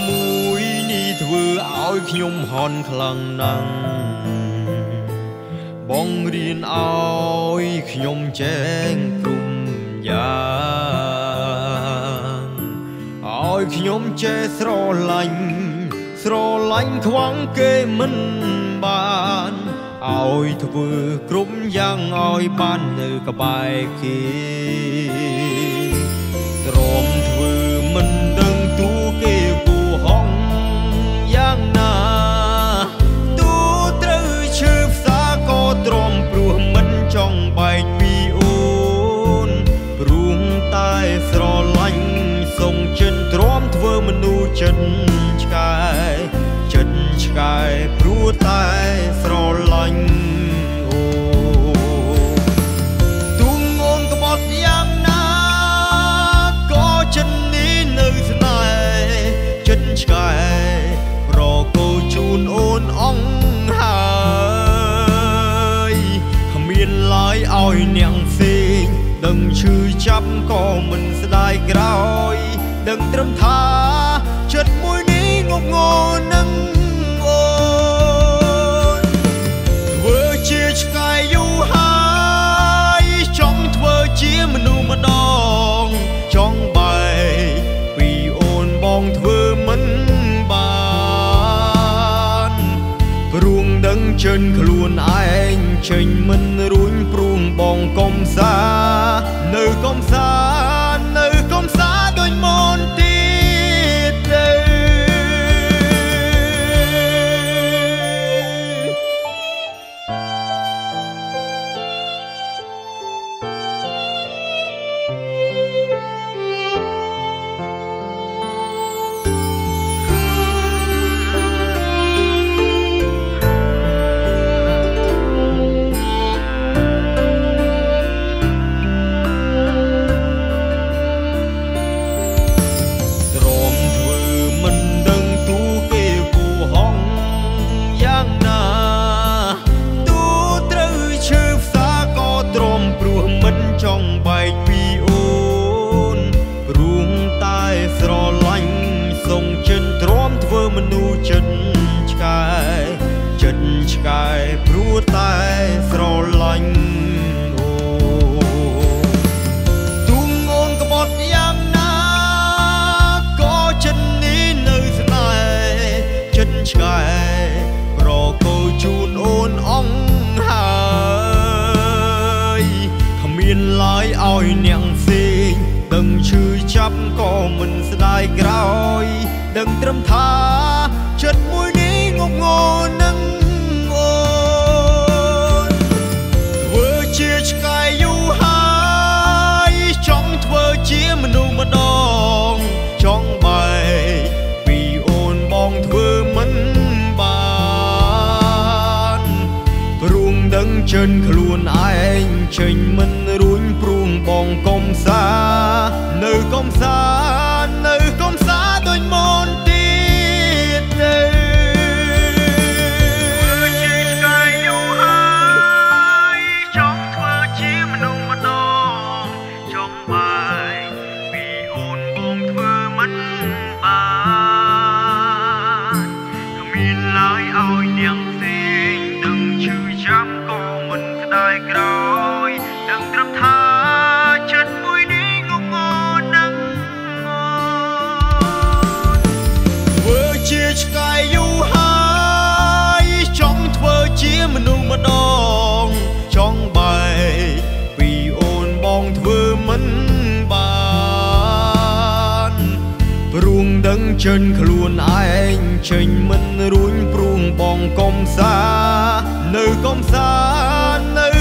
មួយនេះធ្វើឲ្យខ្ញុំហន់ខ្លាំងណាស់បងរៀនឲ្យខ្ញុំចែងគ្រប់យ៉ាងឲ្យខ្ញុំចេះស្រឡាញ់ខ្វាំងគេមិនបានឲ្យធ្វើគ្រប់យ៉ាងឲ្យបាននៅក្បែរគេទ្រាំធ្វើមិនដឹងទូគេគួហងយ៉ាងណាទូត្រូវឈឺផ្សាក៏ទ្រាំព្រោះមិនចង់បែកពីអូនព្រមតែស្រឡាញ់សុំចិនទ្រាំធ្វើមនុស្សចិត្តឆ្កែព្រោះតែស្រឡាញ់អូទូងអូនក្បត់យ៉ាងណាក៏ចិត្តនេះនៅស្នេហ៍ចិត្តឆ្កែប្រកោជូនអូនអងហើយគ្មានឡើយឲ្យនាងផ្សេងដឹងឈឺចាប់ក៏មិនស្ដាយក្រោយដឹងត្រឹមថាចិត្តមួយនេះងប់ងល់នឹងជាឆ្កែយូរហើយចង់ធ្វើជាមនុស្សម្ដងចង់បែកពីអូនបងធ្វើមិនបានព្រោះដឹងចិនខ្លួនឯងចេញមិនរួញព្រោះបងកុំសានៅកុំសាដូចមុនទៀតទៅចង់បែកពីអូនព្រមតែស្រឡាញ់សុំចិនទ្រាំធ្វើមនុស្សចិត្តឆ្កែព្រោះតែស្រឡាញ់អូទូងអូនក្បត់យ៉ាងណាក៏ចិត្តនេះនៅស្នេហ៍ចិត្តឆ្កែប្រកោជូនអូនអងហើយមានឡើយឲ្យនាងផ្សេងដឹងឈឺចាប់ក៏មិនស្ដាយក្រោយដឹងត្រឹមថាចិត្តមួយនេះងប់ងល់នឹងអូនធ្វើជាឆ្កែយូរហើយចង់ធ្វើជាមនុស្សម្ដងចង់បែកពីអូនបងធ្វើមិនបានព្រោះដឹងចិនខ្លួនឯងចេញមិនរួញព្រមបងកុំសានៅកុំសាដូចមុនទៀតទៅជាឆ្កែយូរហើយចង់ធ្វើជាមនុស្សម្ដងចង់បែកពីអូនបងធ្វើមិនបានគ្មានឡើយឲ្យនាងផ្សេងដឹងឈឺចាប់ក៏មិនស្ដាយក្រោយដឹងត្រឹមថាចិត្តមួយនេះងប់ងល់នឹងធ្វើជាឆ្កែយូរហើយចង់ធ្វើជាមនុស្សម្ដងចង់បែកពីអូនបងធ្វើមិនបានព្រោះដឹងចិនខ្លួនឯងចេញមិនរួញព្រោះបងកុំសានៅកុំសា